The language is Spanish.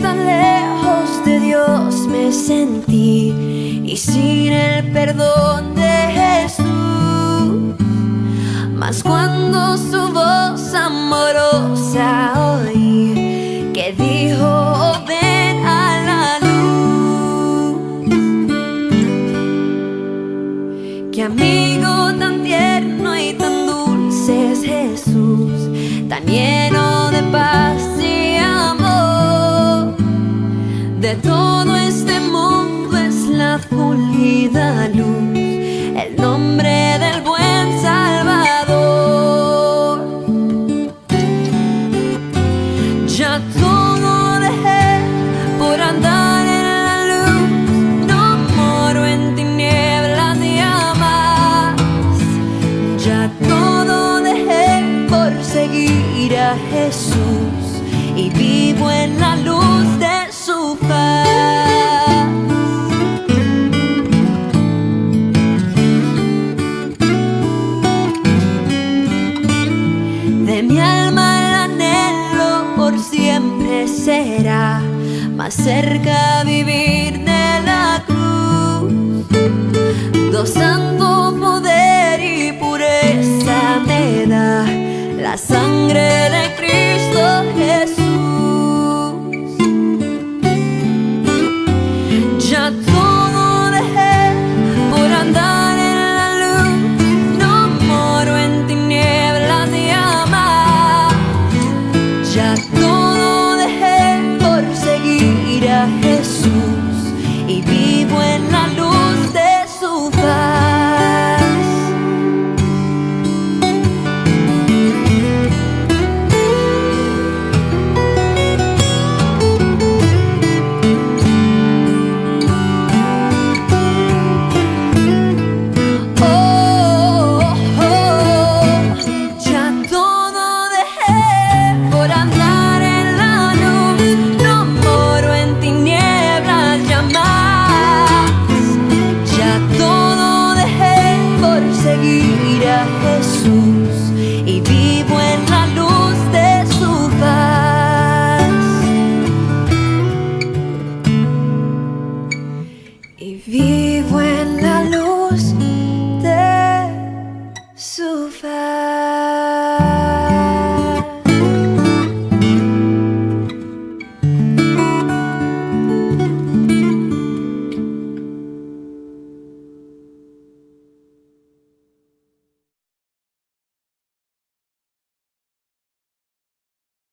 tan lejos de Dios me sentí, y sin el perdón de Jesús. Mas cuando su voz amorosa oí, que dijo: "Oh, ven a la luz". Qué amigo tan tierno y tan dulce es Jesús, tan lleno de paz y amor. De todo este mundo es la pulida luz, el nombre del buen Salvador. Ya todo dejé por andar en la luz, no moro en tinieblas ya más. Ya todo dejé por seguir a Jesús, y vivo en la luz de su paz. De mi alma el anhelo por siempre será más cerca vivir de la cruz. Do santo poder y pureza me da la sangre de Cristo Jesús.